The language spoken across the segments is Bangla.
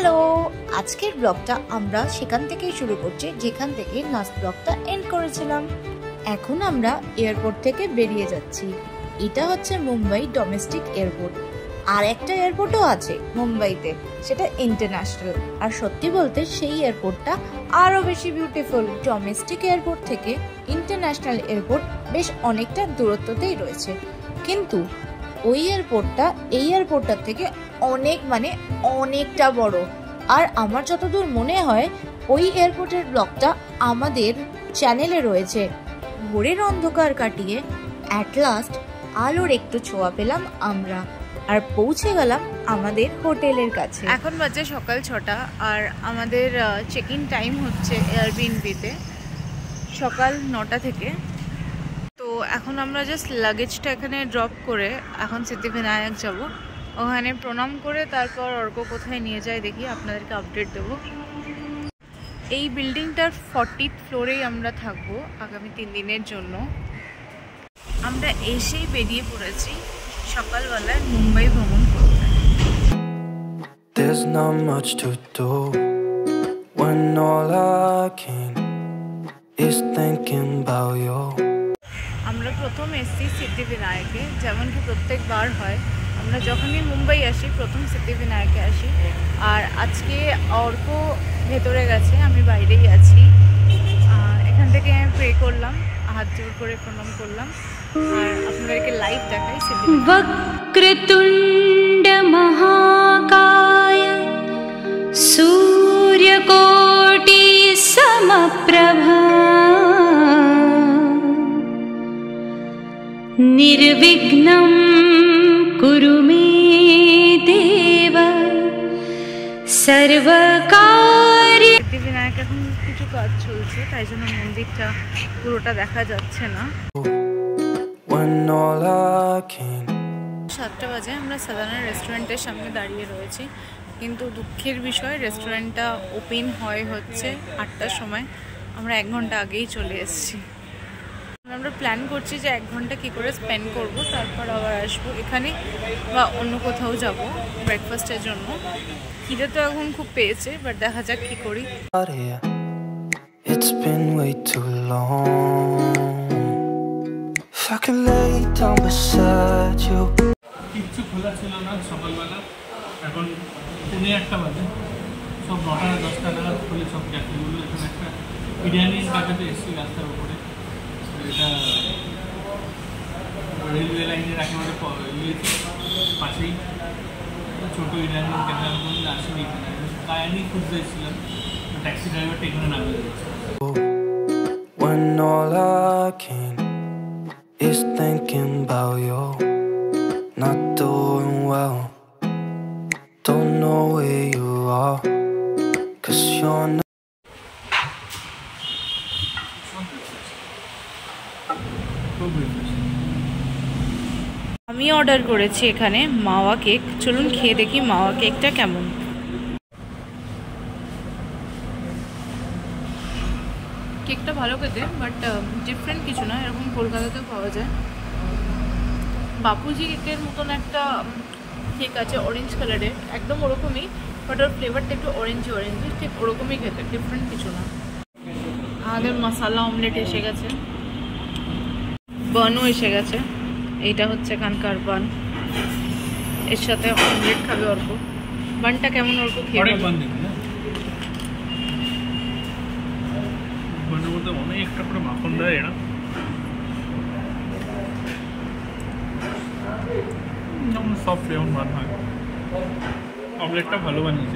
হ্যালো, আজকের ব্লগটা আমরা সেখান থেকেই শুরু করছি যেখান থেকে লাস্ট ব্লগটা এন্ড করেছিলাম। এখন আমরা এয়ারপোর্ট থেকে বেরিয়ে যাচ্ছি। এটা হচ্ছে মুম্বাই ডোমেস্টিক এয়ারপোর্ট। আর একটা এয়ারপোর্টও আছে মুম্বাইতে, সেটা ইন্টারন্যাশনাল। আর সত্যি বলতে সেই এয়ারপোর্টটা আরো বেশি বিউটিফুল। ডোমেস্টিক এয়ারপোর্ট থেকে ইন্টারন্যাশনাল এয়ারপোর্ট বেশ অনেকটা দূরত্বতেই রয়েছে, কিন্তু ওই এয়ারপোর্টটা এই এয়ারপোর্টটার থেকে অনেকটা বড়। আর আমার যতদূর মনে হয় ওই এয়ারপোর্টের ব্লগটা আমাদের চ্যানেলে রয়েছে। ভোরের অন্ধকার কাটিয়ে অ্যাট লাস্ট আলোর একটু ছোঁয়া পেলাম আমরা, আর পৌঁছে গেলাম আমাদের হোটেলের কাছে। এখন বাজে সকাল 6টা আর আমাদের চেক ইন টাইম হচ্ছে এয়ারবিএনবিতে সকাল 9টা থেকে। তো এখন আমরা জাস্ট লাগেজটা এখানে ড্রপ করে এখন সিদ্ধিবিনায়ক যাব। ওখানে প্রণাম করে তারপর অর্ক কোথায় নিয়ে যায় দেখি, আপনাদেরকে আপডেট দেবো। এই বিল্ডিংটার 40th ফ্লোরেই আমরা থাকবো আগামী 3 দিনের জন্য। আমরা এসেই বেরিয়ে পড়েছি সকালবেলায় মুম্বাই ভ্রমণ করতে। There's not much to do when all I can is thinking about you. আমরা প্রথম এসেছি সিদ্ধিবিনায়কে, যেমন কি প্রত্যেকবার হয় আমরা যখনই মুম্বাই আসি প্রথম সিদ্ধিবিনায়কে আসি। আর আজকে অর্ক ভেতরে গেছে, আমি বাইরেই আছি। এখান থেকে আমি প্রে করলাম, হাত জোর করে প্রণাম করলাম, আর আপনাদেরকে লাইভ দেখাই। বক্রতুণ্ড মহাকায় সূর্যকোটি সমপ্রভা নির্বিঘ্নং কুরু মে দেব সর্বকার্য। সিদ্ধিবিনায়ক এখন কিছু কাজ চলছে, তাই জন্য মন্দিরটা পুরোটা দেখা যাচ্ছে না। 7টা বাজে আমরা সাধারণ রেস্টুরেন্টের সামনে দাঁড়িয়ে রয়েছি, কিন্তু দুঃখের বিষয় রেস্টুরেন্টটা ওপেন হচ্ছে 8টার সময়। আমরা 1 ঘন্টা আগেই চলে এসেছি। আমরা প্ল্যান করছি যে 1 ঘন্টা কী করে স্পেন্ড করব, তারপর আবার আসবো এখানে বা অন্য কোথাও যাব ব্রেকফাস্টের জন্য। খিদে তো এখন খুব পেয়েছে, বাট দেখা যাক কী করি। It's been way too long. If I could lay down beside you. কিচ্ছু খোলা ছিল না সকালবেলা, এখন 1:30 বাজে, সব 9টা-10টা নাগাদ খুলে সব ক্যাফেগুলো। এখানে একটা ইরানিয়ান ক্যাফেতে এসেছি রাস্তার উপরে, এটা রেলওয়ে লাইনের একেবারে পাশেই ছোটো ইরানিয়ান ক্যাফে। আমি আসিনি এখানে, কায়ানি খুঁজতে এসেছিলাম, ট্যাক্সি ড্রাইভারটা এখানে নামিয়ে দিয়েছে। When all I can is thinking about you, not doing well, don't know where you are, 'cause you're not. আমি অর্ডার করেছি এখানে মাওয়া কেক। চলুন খেয়ে দেখি মাওয়া কেকটা কেমন। কেকটা ভালো খেতে, বাট ডিফারেন্ট কিছু না, এরকম কলকাতাতেও পাওয়া যায়। বাপুজি কেকের মতন একটা কেক আছে অরেঞ্জ কালারের, একদম ওরকমই, বাট ওর ফ্লেভারটা একটু অরেঞ্জ, ঠিক ওরকমই খেতে, ডিফারেন্ট কিছু না। আমাদের মশালা অমলেট এসে গেছে, বানও এসে গেছে। এইটা হচ্ছে এখানকার বান, এর সাথে অমলেট খাবে অর্ক। বানটা কেমন অর্ক খেয়ে? অনেকটা করে মাখন দেয় এরা, যেমন সফট যেমন বান হয়। অমলেটটা ভালো বানিয়েছে।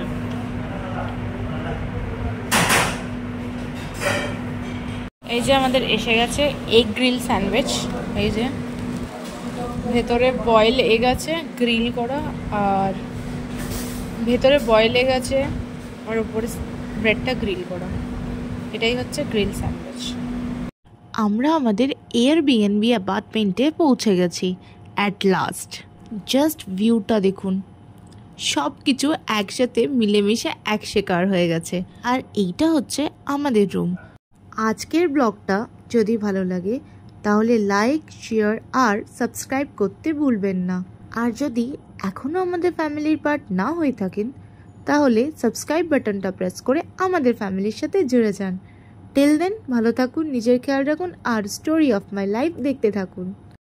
এই যে আমাদের এসে গেছে এগ গ্রিল স্যান্ডউইচ। এই যে ভেতরে বয়েল এগ আছে গ্রিল করা, আর ভেতরে বয়েল এগ আছে আর উপরে ব্রেডটা গ্রিল করা। এটাই হচ্ছে গ্রিল স্যান্ডউইচ। আমরা আমাদের এয়ারবিএনবি অ্যাপার্টমেন্টে পৌঁছে গেছি অ্যাট লাস্ট। জাস্ট ভিউটা দেখুন, সব কিছু একসাথে মিলেমিশে একশেকার হয়ে গেছে। আর এইটা হচ্ছে আমাদের রুম। আজকের ব্লগটা যদি ভালো লাগে তাহলে লাইক, শেয়ার আর সাবস্ক্রাইব করতে ভুলবেন না। আর যদি এখনও আমাদের ফ্যামিলির পার্ট না হয়ে থাকেন তাহলে সাবস্ক্রাইব বাটনটা প্রেস করে আমাদের ফ্যামিলির সাথে জুড়ে যান। টিল দেন ভালো থাকুন, নিজের খেয়াল রাখুন আর স্টোরি অফ মাই লাইফ দেখতে থাকুন।